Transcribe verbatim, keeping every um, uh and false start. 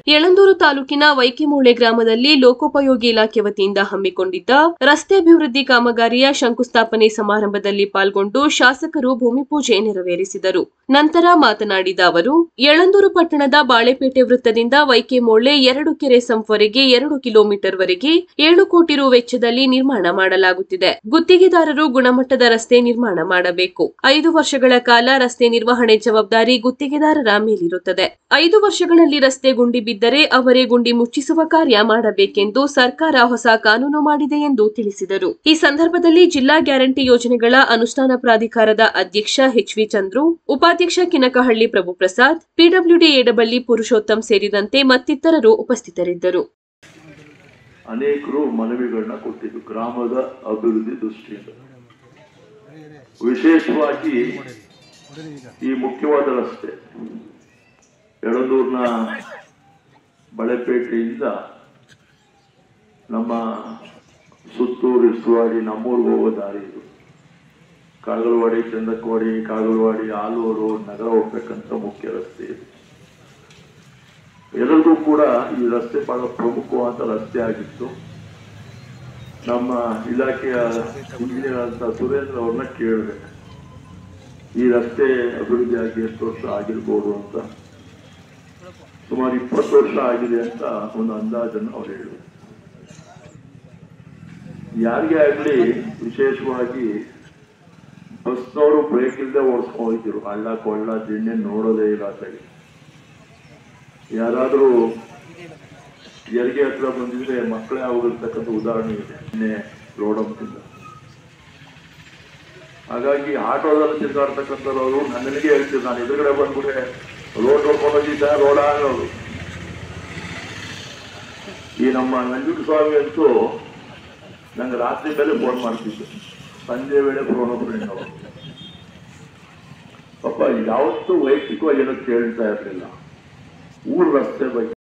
ಯಳಂದೂರು ತಾಲೂಕಿನ ವೈಕೆಮೂಳೆ ಗ್ರಾಮದಲ್ಲಿ ಲೋಕೋಪಯೋಗಿ ಇಲಾಖೆ ವತಿಯಿಂದ ಹಮ್ಮಿಕೊಂಡಿದ್ದ ರಸ್ತೆ ಅಭಿವೃದ್ಧಿ ಕಾಮಗಾರಿಯ ಶಂಕುಸ್ಥಾಪನೆ ಸಮಾರಂಭದಲ್ಲಿ ಪಾಲ್ಗೊಂಡು ಶಾಸಕರು ಭೂಮಿ ಪೂಜೆ ನೆರವೇರಿಸಿದರು. ನಂತರ ಮಾತನಾಡಿದ ಅವರು, ಯಳಂದೂರು ಪಟ್ಟಣದ ಬಾಳೆಪೇಟೆ ವೃತ್ತದಿಂದ ವೈಕೆಮೂಳೆ ಎರಡು ಕೆರೆ ಸಂಪ್ವರೆಗೆ ಎರಡು ಕಿಲೋಮೀಟರ್ ವರೆಗೆ ಏಳು ಕೋಟಿ ರು ವೆಚ್ಚದಲ್ಲಿ ನಿರ್ಮಾಣ ಮಾಡಲಾಗುತ್ತಿದೆ. ಗುತ್ತಿಗೆದಾರರು ಗುಣಮಟ್ಟದ ರಸ್ತೆ ನಿರ್ಮಾಣ ಮಾಡಬೇಕು. ಐದು ವರ್ಷಗಳ ಕಾಲ ರಸ್ತೆ ನಿರ್ವಹಣೆ ಜವಾಬ್ದಾರಿ ಗುತ್ತಿಗೆದಾರರ ಮೇಲಿರುತ್ತದೆ. ಐದು ವರ್ಷಗಳಲ್ಲಿ ರಸ್ತೆ ಗುಂಡಿ ಬಿದ್ದರೆ ಅವರೇ ಗುಂಡಿ ಮುಚ್ಚಿಸುವ ಕಾರ್ಯ ಮಾಡಬೇಕೆಂದು ಸರ್ಕಾರ ಹೊಸ ಕಾನೂನು ಮಾಡಿದೆ ಎಂದು ತಿಳಿಸಿದರು. ಈ ಸಂದರ್ಭದಲ್ಲಿ ಜಿಲ್ಲಾ ಗ್ಯಾರಂಟಿ ಯೋಜನೆಗಳ ಅನುಷ್ಠಾನ ಪ್ರಾಧಿಕಾರದ ಅಧ್ಯಕ್ಷ ಎಚ್ ವಿ ಚಂದ್ರು, ಉಪಾಧ್ಯಕ್ಷ ಕಿನಕಹಳ್ಳಿ ಪ್ರಭುಪ್ರಸಾದ್, ಪಿಡಬ್ಲ್ಯೂಡಿ ಎಡಬಳ್ಳಿ ಪುರುಷೋತ್ತಮ್ ಸೇರಿದಂತೆ ಮತ್ತಿತರರು ಉಪಸ್ಥಿತರಿದ್ದರು. ಅನೇಕರು ಮನವಿಗಳನ್ನ ಕೊಟ್ಟಿದ್ದು ಗ್ರಾಮದ ಅಭಿವೃದ್ಧಿ ದೃಷ್ಟಿಯಿಂದ, ವಿಶೇಷವಾಗಿ ಈ ಮುಖ್ಯವಾದ ರಸ್ತೆ ಯಳಂದೂರಿನ ಬಳೆಪೇಟೆಯಿಂದ ನಮ್ಮ ಸುತ್ತೂರು ಇಸುವಾಡಿ ನಮ್ಮೂರಿಗೆ ಹೋಗೋ ದಾರಿ ಇದು. ಕಾಗಲವಾಡಿ, ಚಂದಕವಾಡಿ, ಕಾಗಲವಾಡಿ, ಆಲೂರು, ನಗರ ಹೋಗ್ಬೇಕಂತ ಮುಖ್ಯ ರಸ್ತೆ ಇದು. ಎಲ್ಲರಿಗೂ ಕೂಡ ಈ ರಸ್ತೆ ಬಹಳ ಪ್ರಮುಖವಾದ ರಸ್ತೆ ಆಗಿತ್ತು. ನಮ್ಮ ಇಲಾಖೆಯ ಇಂಜಿನಿಯರ್ ಅಂತ ಸುರೇಂದ್ರ ಅವ್ರನ್ನ ಕೇಳಿದೆ, ಈ ರಸ್ತೆ ಅಭಿವೃದ್ಧಿ ಆಗಿ ಎಷ್ಟು ವರ್ಷ ಆಗಿರ್ಬೋದು ಅಂತ. ಸುಮಾರು ಇಪ್ಪತ್ತು ವರ್ಷ ಆಗಿದೆ ಅಂತ ಒಂದು ಅಂದಾಜನ್ನು ಅವ್ರು ಹೇಳಿದ್ರು. ಯಾರಿಗೇ ಆಗಲಿ, ವಿಶೇಷವಾಗಿ ಬಸ್ನವರು ಬ್ರೇಕ್ ಇಲ್ಲದೆ ಓಡಿಸ್ಕೊಂಡಿದ್ರು. ಹಳ್ಳ ಕೊಳ್ಳ ದಿಣ್ಣೆ ನೋಡೋದೇ ಇಲ್ಲ ಸರಿ. ಯಾರಾದರೂ ಹೆರಿಗೆ ಹತ್ರ ಬಂದಿದ್ರೆ ಮಕ್ಕಳೇ ಆಗಿರ್ತಕ್ಕಂಥ ಉದಾಹರಣೆ ಇದೆ ನಿನ್ನೆ ರೋಡಂತಿಂದ. ಹಾಗಾಗಿ ಆಟೋದಲ್ಲಿ ತಿರುಗಾಡ್ತಕ್ಕಂಥವ್ರು ನನಗೆ ಹೇಳ್ತಿದ್ರು, ನಾನು ಎದುರುಗಡೆ ಬಂದ್ಬಿಟ್ಟೆ ರೋಡ್ ನೋಡ್ಕೊಂಡೋಗಿದ್ದ ರೋಡ್ ಆಗೋದು. ಈ ನಮ್ಮ ನಂಜುಂಡ ಸ್ವಾಮಿ ಅಂತೂ ನಂಗೆ ರಾತ್ರಿ ಮೇಲೆ ಫೋನ್ ಮಾಡ್ತಿದ್ದೆ, ಸಂಜೆ ವೇಳೆ ಫೋನ್ ಫ್ರೆಂಡ್ ಅವರು. ಪಾಪ ಯಾವತ್ತೂ ವೈಯಕ್ತಿಕವಾಗಿ ಏನೋ ಕೇಳ್ತಾ ಇರಲಿಲ್ಲ, ಊರು ರಸ್ತೆ ಬಗ್ಗೆ